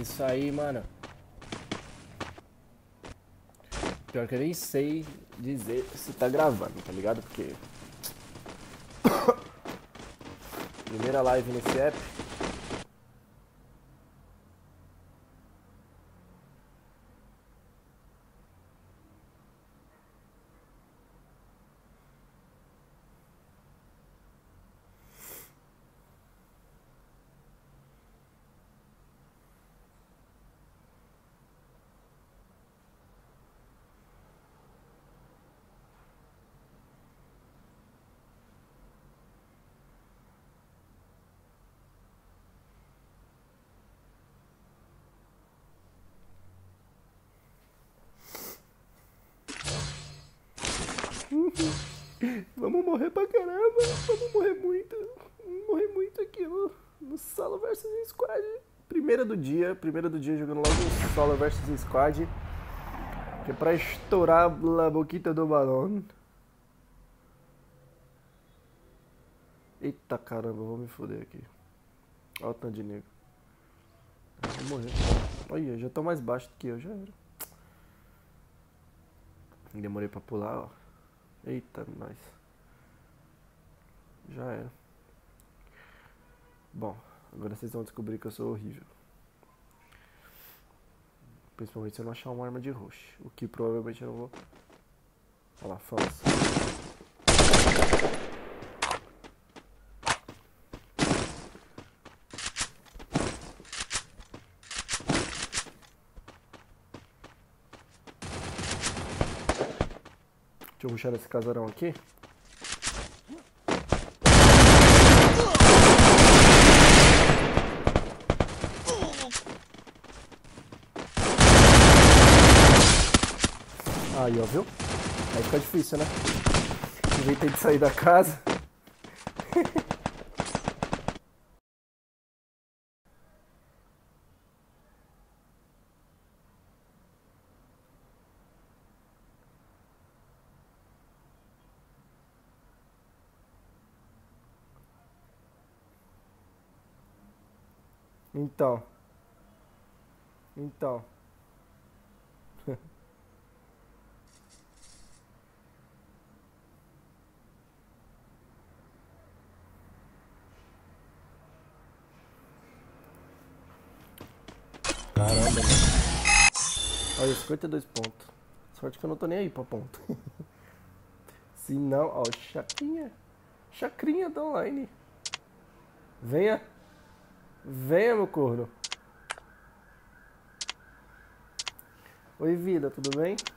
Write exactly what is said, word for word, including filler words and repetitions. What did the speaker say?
isso aí, mano. Pior que eu nem sei dizer se tá gravando, tá ligado? Porque... primeira live nesse app. Vamos morrer pra caramba, vamos morrer muito, vamos morrer muito aqui no, no Solo versus Squad. Primeira do dia, primeira do dia jogando logo no Solo versus Squad, que é pra estourar a boquita do balão. Eita caramba, vou me foder aqui. Olha o tanto de negro. Vou morrer. Olha, já tô mais baixo do que eu, já era. Demorei pra pular, ó. Eita, nós. Já era. Bom, agora vocês vão descobrir que eu sou horrível. Principalmente se eu não achar uma arma de rush. O que provavelmente eu não vou. Olha lá, falso. Deixa eu rushar nesse casarão aqui. Aí, ó, viu? Aí fica difícil, né? Aproveitei de sair da casa. Então. Então. Caramba, mano. Olha, cinquenta e dois pontos. Sorte que eu não tô nem aí pra ponto. Se não, ó, chacrinha. Chacrinha da online. Venha. Venha, meu corno. Oi, vida, tudo bem?